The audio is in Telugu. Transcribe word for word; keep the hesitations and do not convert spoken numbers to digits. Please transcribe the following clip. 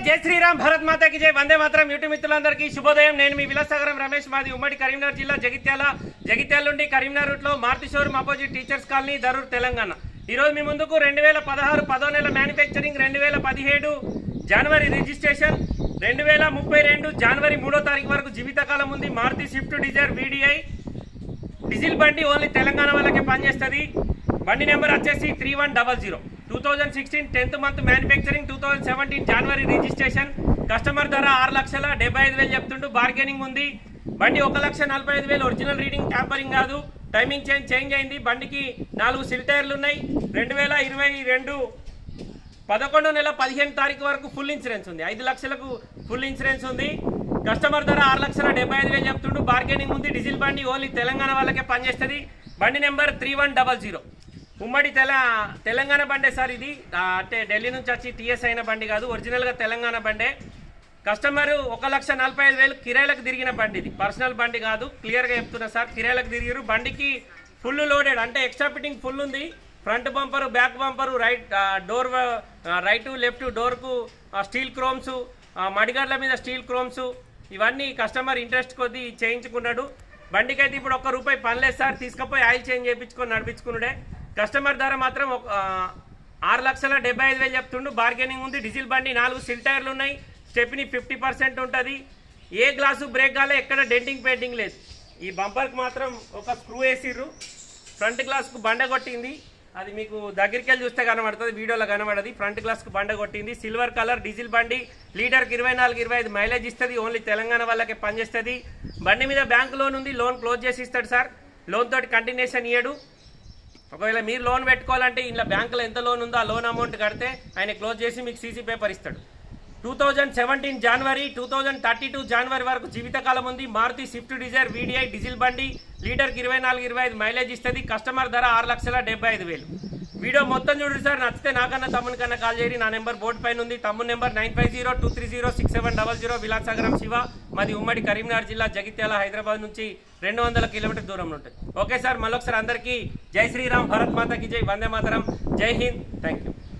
జై శ్రీరామ్ భారత్ మాతాకి జై వందే మాతరం యూట్యూబ్ మిత్రులందరికీ శుభోదయం. నేను మీ విలాసాగరం రమేష్. మాది ఉమ్మడి కరీంనగర్ జిల్లా జగిత్యాల జగిత్యాల నుండి కరీంనగర్ రూట్ లో Maruti showroom opposite teachers colony Darur Telangana. ఈ రోజు మీ ముందుకు రెండు వేల పదహారు పదో నెల మ్యానుఫ్యాక్చరింగ్, రెండు వేల పదిహేడు జనవరి రిజిస్ట్రేషన్, రెండు వేల ముప్పై రెండు జనవరి మూడో తారీఖు వరకు జీవితకాలం ఉంది. Maruti Swift Dzire VDI diesel బండి, ఓన్లీ తెలంగాణ వాళ్ళకే పనిచేస్తుంది. బండి నెంబర్ వచ్చేసి three one double zero two thousand sixteen tenth month manufacturing, two thousand seventeen జనవరి రిజిస్ట్రేషన్. కస్టమర్ ధర ఆరు లక్షల డెబ్బై ఐదు వేలు చెప్తుండు, బార్గెనింగ్ ఉంది. బండి ఒక లక్ష నలభై ఐదు వేలు ఒరిజినల్ రీడింగ్, ట్యాంపరింగ్ కాదు. టైమింగ్ చేంజ్ చేంజ్ అయింది. బండికి నాలుగు సిల్ టైర్లు ఉన్నాయి. రెండు వేల ఇరవై రెండు పదకొండో నెల పదిహేను తారీఖు వరకు ఫుల్ ఇన్సూరెన్స్ ఉంది. ఐదు లక్షలకు ఫుల్ ఇన్సూరెన్స్ ఉంది. కస్టమర్ ధర ఆరు లక్షల డెబ్బై ఐదు వేలు చెప్తుండు, బార్గెనింగ్ ఉంది. డీజిల్ బండి, ఓన్లీ తెలంగాణ వాళ్ళకే పనిచేస్తుంది. బండి number three one double zero ఉమ్మడి తెల తెలంగాణ బండే సార్. ఇది అంటే ఢిల్లీ నుంచి వచ్చి టీఎస్ అయిన బండి కాదు, ఒరిజినల్గా తెలంగాణ బండే. కస్టమర్ ఒక లక్ష నలభై ఐదు వేలు కిరాయిలకు తిరిగిన బండి, ఇది పర్సనల్ బండి కాదు, క్లియర్గా చెప్తున్నా సార్. కిరాయిలకు తిరిగిరు. బండికి ఫుల్ లోడెడ్, అంటే ఎక్స్ట్రా ఫిట్టింగ్ ఫుల్ ఉంది. Front bumper, back bumper, right door right left డోర్కు స్టీల్ క్రోమ్స్, మడిగడ్ల మీద స్టీల్ క్రోమ్స్, ఇవన్నీ కస్టమర్ ఇంట్రెస్ట్ కొద్దీ చేయించుకున్నాడు. బండికి అయితే ఇప్పుడు ఒక్క రూపాయి పనిలేదు సార్. తీసుకుపోయి ఆయిల్ చేంజ్ చేయించుకొని నడిపించుకున్నాడే. కస్టమర్ ధర మాత్రం ఆరు లక్షల డెబ్బై ఐదు వేలు చెప్తుండు, బార్గెనింగ్ ఉంది. డీజిల్ బండి, నాలుగు సిల్ టైర్లు ఉన్నాయి. స్టెప్ని ఫిఫ్టీ పర్సెంట్ ఉంటుంది. ఏ గ్లాసు బ్రేక్ కాలే, ఎక్కడ డెంటింగ్ పెయింటింగ్ లేదు. ఈ బంపర్కి మాత్రం ఒక స్క్రూ వేసిర్రు. ఫ్రంట్ గ్లాస్కు బండ కొట్టింది, అది మీకు దగ్గరికి వెళ్ళి చూస్తే కనబడుతుంది, వీడియోలో కనబడది. ఫ్రంట్ గ్లాస్కు బండ కొట్టింది. సిల్వర్ కలర్ డీజిల్ బండి, లీటర్కి ఇరవై నాలుగు ఇరవై ఐదు మైలేజ్ ఇస్తుంది. ఓన్లీ తెలంగాణ వాళ్ళకే పనిచేస్తుంది. బండి మీద బ్యాంక్ లోన్ ఉంది, లోన్ క్లోజ్ చేసి ఇస్తాడు సార్. లోన్ తోటి కంటిన్యూషన్ ఇయ్యడు. ఒకవేళ మీరు లోన్ పెట్టుకోవాలంటే ఇంట్లో బ్యాంకులో ఎంత లోన్ ఉందో ఆ లోన్ అమౌంట్ కడితే ఆయన క్లోజ్ చేసి మీకు సీసీ పేపర్ ఇస్తాడు. టూ థౌజండ్ సెవెంటీన్ జనవరి టూ థౌజండ్ థర్టీ టూ జనవరి వరకు జీవితకాలం ఉంది. Maruti Swift Dzire VDI diesel బండి, లీటర్కి ఇరవై నాలుగు ఇరవై ఐదు మైలేజ్ ఇస్తుంది. కస్టమర్ ధర ఆరు లక్షల డెబ్బై ఐదు వేలు. వీడియో మొత్తం చూడండి సార్. నచ్చితే నాకన్నా తమ్ముని కన్నా కాల్ చేయరి. నా నెంబర్ బోర్డు పైన ఉంది. తమ్ముని number nine five zero two three zero six seven double zero Vilasagaram Shiva. మాది ఉమ్మడి కరీంనగర్ జిల్లా జగిత్యాల హైదరాబాద్ నుంచి రెండు వందల కిలోమీటర్ దూరంలో ఉంటుంది. ఓకే సార్, మళ్ళొకసారి అందరికీ జై శ్రీరామ్, భారత్ మాతాకి జై, వందే మాతరం, జై హింద్, థ్యాంక్ యూ.